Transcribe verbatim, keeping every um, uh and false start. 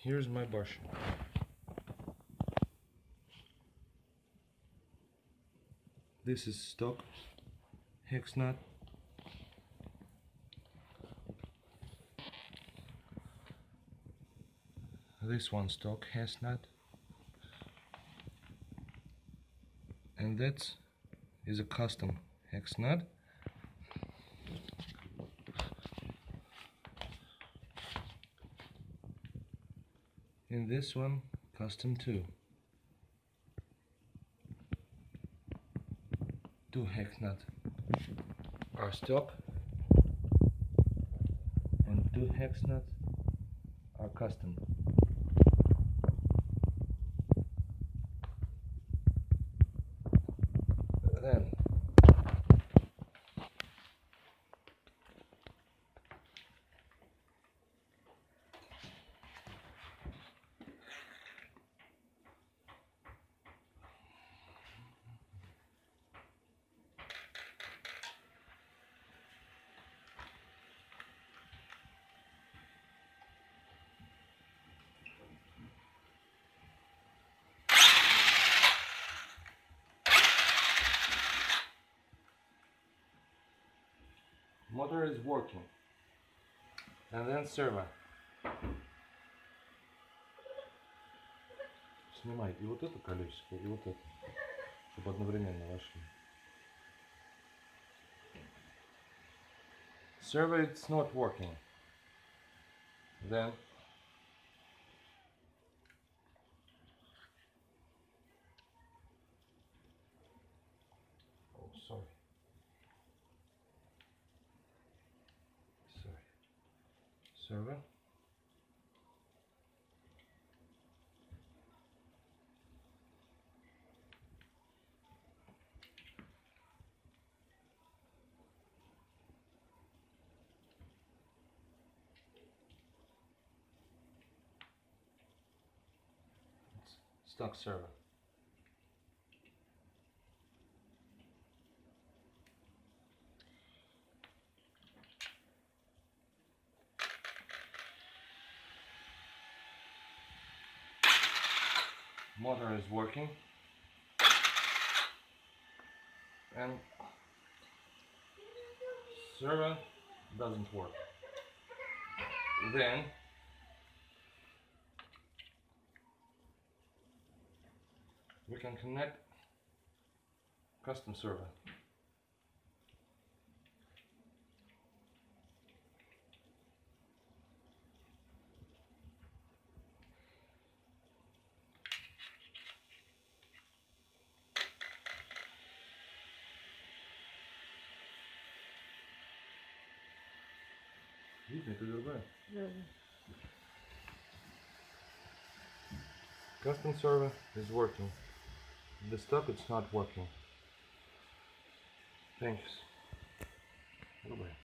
Here's my brush. This is stock hex nut. This one stock hex nut, and that is a custom hex nut. And this one custom too. Two hex nut are stock, and two hex nuts are custom. Then motor is working, and then servo. Снимай и вот это колесико, и вот это, чтобы одновременно вошли. Servo, it's not working. Then oh, sorry. Sorry. Servo. Stock servo. Motor is working, and servo doesn't work. Then we can connect custom servo. Видно, это другая. Да. Custom servo is working. The stock it's not working. Thanks. Bye bye.